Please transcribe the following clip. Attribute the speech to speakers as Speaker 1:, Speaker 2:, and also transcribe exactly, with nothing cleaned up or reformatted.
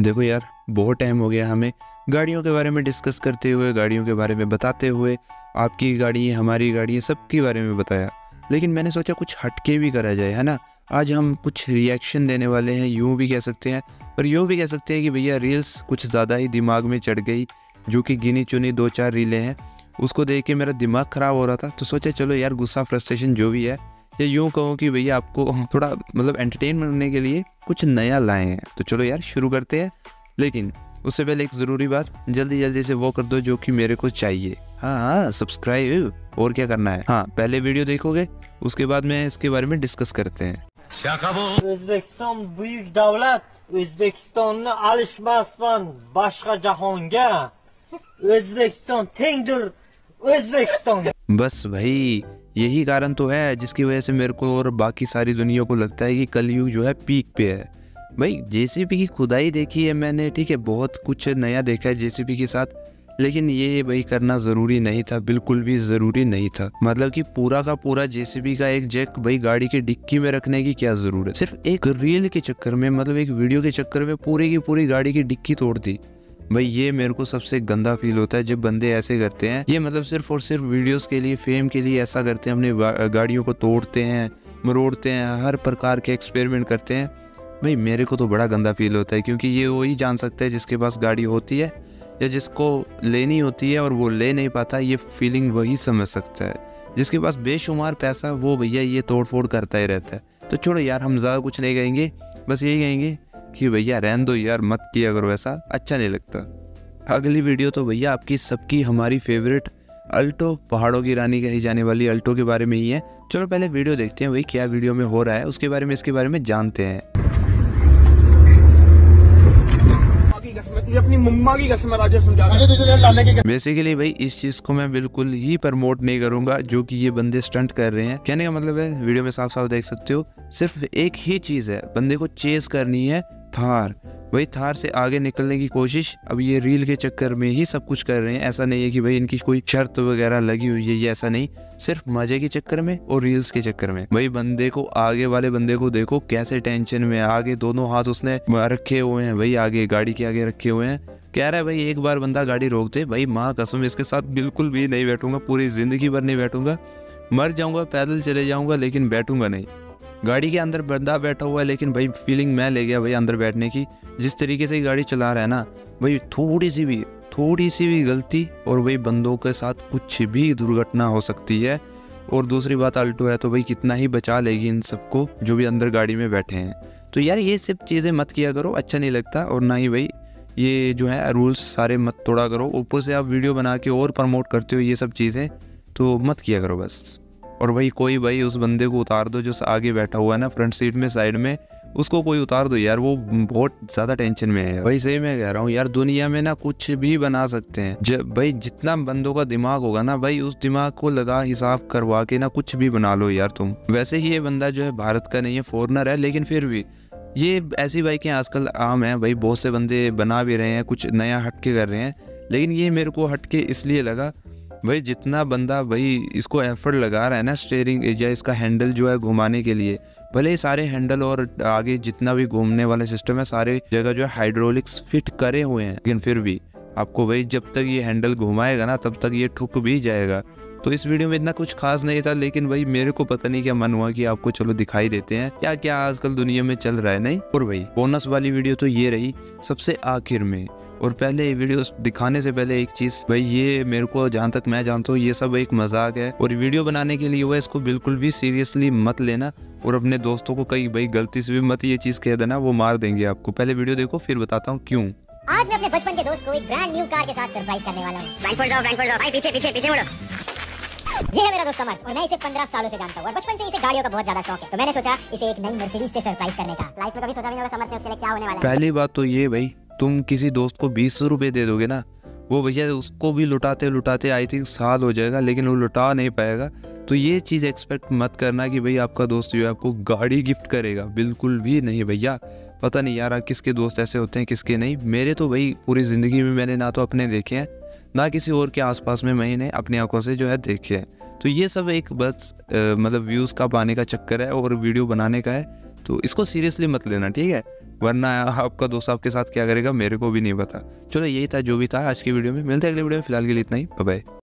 Speaker 1: देखो यार, बहुत टाइम हो गया हमें गाड़ियों के बारे में डिस्कस करते हुए, गाड़ियों के बारे में बताते हुए, आपकी गाड़ी हमारी गाड़ी सबके बारे में बताया। लेकिन मैंने सोचा कुछ हटके भी करा जाए, है ना। आज हम कुछ रिएक्शन देने वाले हैं, यूँ भी कह सकते हैं, पर यूँ भी कह सकते हैं कि भैया रील्स कुछ ज़्यादा ही दिमाग में चढ़ गई, जो कि गिनी चुनी दो चार रीलें हैं। उसको देख के मेरा दिमाग ख़राब हो रहा था, तो सोचा चलो यार गुस्सा फ्रस्ट्रेशन जो भी है, या यूँ कहूँ कि भैया आपको थोड़ा मतलब एंटरटेन करने के लिए कुछ नया लाए हैं। तो चलो यार शुरू करते हैं। लेकिन उससे पहले एक ज़रूरी बात, जल्दी जल्दी से वो कर दो जो कि मेरे को चाहिए। हाँ हाँ, सब्सक्राइब। और क्या करना है, हाँ पहले वीडियो देखोगे, उसके बाद में इसके बारे में डिस्कस करते हैं।
Speaker 2: O'zbekiston buyuk davlat. O'zbekistonni alishmasman boshqa jahonga. O'zbekiston tengdir O'zbekistonga.
Speaker 1: बस भाई, यही कारण तो है जिसकी वजह से मेरे को और बाकी सारी दुनिया को लगता है कि कलयुग जो है पीक पे है। भाई जेसीबी की खुदाई देखी है मैंने, ठीक है, बहुत कुछ नया देखा है जेसीबी के साथ, लेकिन ये भाई करना ज़रूरी नहीं था, बिल्कुल भी ज़रूरी नहीं था। मतलब कि पूरा का पूरा जेसीबी का एक जैक भाई गाड़ी की डिक्की में रखने की क्या ज़रूरत, सिर्फ एक रील के चक्कर में, मतलब एक वीडियो के चक्कर में पूरी की पूरी गाड़ी की डिक्की तोड़ दी। भाई ये मेरे को सबसे गंदा फील होता है जब बंदे ऐसे करते हैं। ये मतलब सिर्फ और सिर्फ वीडियोस के लिए, फेम के लिए ऐसा करते हैं, अपनी गाड़ियों को तोड़ते हैं, मरोड़ते हैं, हर प्रकार के एक्सपेरिमेंट करते हैं। भाई मेरे को तो बड़ा गंदा फील होता है, क्योंकि ये वही जान सकता है जिसके पास गाड़ी होती है या जिसको लेनी होती है और वो ले नहीं पाता। ये फीलिंग वही समझ सकता है। जिसके पास बेशुमार पैसा, वो भैया ये तोड़ फोड़ करता ही रहता है। तो छोड़ो यार, हम ज़्यादा कुछ नहीं कहेंगे, बस यही कहेंगे कि भैया रहने दो यार, मत किया करो ऐसा, अच्छा नहीं लगता। अगली वीडियो तो भैया आपकी सबकी हमारी फेवरेट अल्टो, पहाड़ों की रानी कही जाने वाली अल्टो के बारे में ही है। चलो पहले वीडियो देखते हैं भाई क्या वीडियो में हो रहा है, उसके बारे में इसके बारे में जानते हैं।
Speaker 3: अपनी मम्मा की कसम राजा समझा।
Speaker 1: बेसिकली भाई इस चीज को मैं बिल्कुल ही प्रमोट नहीं करूंगा जो कि ये बंदे स्टंट कर रहे हैं। कहने का मतलब है, वीडियो में साफ साफ देख सकते हो, सिर्फ एक ही चीज है, बंदे को चेस करनी है थार। भाई थार से आगे निकलने की कोशिश। अब ये रील के चक्कर में ही सब कुछ कर रहे हैं। ऐसा नहीं है कि भाई इनकी कोई शर्त वगैरह लगी हुई है, ये ऐसा नहीं, सिर्फ मजे के चक्कर में और रील्स के चक्कर में। भाई बंदे को, आगे वाले बंदे को देखो कैसे टेंशन में, आगे दोनों हाथ उसने रखे हुए हैं भाई, आगे गाड़ी के आगे रखे हुए हैं। कह रहा है भाई एक बार बंदा गाड़ी रोक दे, भाई माँ कसम इसके साथ बिल्कुल भी नहीं बैठूंगा, पूरी जिंदगी भर नहीं बैठूंगा। मर जाऊंगा, पैदल चले जाऊंगा, लेकिन बैठूंगा नहीं। गाड़ी के अंदर बंदा बैठा हुआ है, लेकिन भाई फीलिंग मैं ले गया भाई अंदर बैठने की। जिस तरीके से गाड़ी चला रहा है ना भाई, थोड़ी सी भी थोड़ी सी भी गलती और भाई बंदों के साथ कुछ भी दुर्घटना हो सकती है। और दूसरी बात, अल्टो है तो भाई कितना ही बचा लेगी इन सबको जो भी अंदर गाड़ी में बैठे हैं। तो यार ये सब चीज़ें मत किया करो, अच्छा नहीं लगता। और ना ही भाई ये जो है रूल्स सारे मत तोड़ा करो। ऊपर से आप वीडियो बना के और प्रमोट करते हो ये सब चीज़ें, तो मत किया करो बस। और भाई कोई भाई उस बंदे को उतार दो जो आगे बैठा हुआ है ना, फ्रंट सीट में, साइड में, उसको कोई उतार दो यार, वो बहुत ज़्यादा टेंशन में है। भाई सही मैं कह रहा हूँ यार, दुनिया में ना कुछ भी बना सकते हैं जब भाई जितना बंदों का दिमाग होगा ना भाई, उस दिमाग को लगा हिसाब करवा के ना कुछ भी बना लो यार तुम। वैसे ही ये बंदा जो है भारत का नहीं है, फॉरेनर है, लेकिन फिर भी ये ऐसी बाइकें आजकल आम है भाई, बहुत से बंदे बना भी रहे हैं, कुछ नया हटके कर रहे हैं। लेकिन ये मेरे को हटके इसलिए लगा भाई, जितना बंदा भाई इसको एफर्ट लगा रहा है ना, स्टीयरिंग या इसका हैंडल जो है घुमाने के लिए, भले ही सारे हैंडल और आगे जितना भी घूमने वाला सिस्टम है, सारे जगह जो है हाइड्रोलिक्स फिट करे हुए हैं, लेकिन फिर भी आपको भाई जब तक ये हैंडल घुमाएगा ना, तब तक ये ठुक भी जाएगा। तो इस वीडियो में इतना कुछ खास नहीं था, लेकिन भाई मेरे को पता नहीं क्या मन हुआ कि आपको चलो दिखाई देते हैं क्या क्या आजकल दुनिया में चल रहा है। नहीं, और भाई बोनस वाली वीडियो तो ये रही सबसे आखिर में। और पहले ये वीडियो दिखाने से पहले एक चीज़ भाई, ये मेरे को जहाँ तक मैं जानता हूँ ये सब एक मजाक है, और वीडियो बनाने के लिए हुआ, इसको बिल्कुल भी सीरियसली मत लेना। और अपने दोस्तों को कहीं भाई गलती से भी मत ये चीज़ कह देना, वो मार देंगे आपको। पहले वीडियो देखो फिर बताता हूँ क्यों।
Speaker 4: आज मैं अपने बचपन के दोस्त को एक ब्रांड न्यू कार के साथ सरप्राइज करने वाला हूँ। फ्रैंकफर्ट जाओ, फ्रैंकफर्ट जाओ भाई, पीछे पीछे पीछे मुड़ो। ये है मेरा दोस्त समर, और मैं इसे पंद्रह सालों से जानता हूँ, और बचपन से इसे गाड़ियों का बहुत ज्यादा शौक है। तो मैंने सोचा इसे एक नई मर्सिडीज से सरप्राइज करने का। लाइफ में कभी सोचा भी नहीं होगा समर के उसके लिए क्या होने वाला है।
Speaker 1: पहली बात तो ये भाई, तुम किसी दोस्त को बीस सौ रुपये दे दोगे ना, वो भैया उसको भी लुटाते लुटाते आई थिंक साल हो जाएगा, लेकिन वो लुटा नहीं पाएगा। तो ये चीज़ एक्सपेक्ट मत करना कि भाई आपका दोस्त जो है आपको गाड़ी गिफ्ट करेगा, बिल्कुल भी नहीं भैया। पता नहीं यार किसके दोस्त ऐसे होते हैं किसके नहीं। मेरे तो भाई पूरी ज़िंदगी में मैंने ना तो अपने देखे हैं, ना किसी और के आसपास में मैंने अपनी आंखों से जो है देखे हैं। तो ये सब एक बस मतलब व्यूज़ का पाने का चक्कर है और वीडियो बनाने का है, तो इसको सीरियसली मत लेना, ठीक है। वरना आपका दोस्त आपके साथ क्या करेगा मेरे को भी नहीं पता। चलो यही था जो भी था आज की वीडियो में, मिलते हैं अगले वीडियो में, फिलहाल के लिए इतना ही, बाय बाय।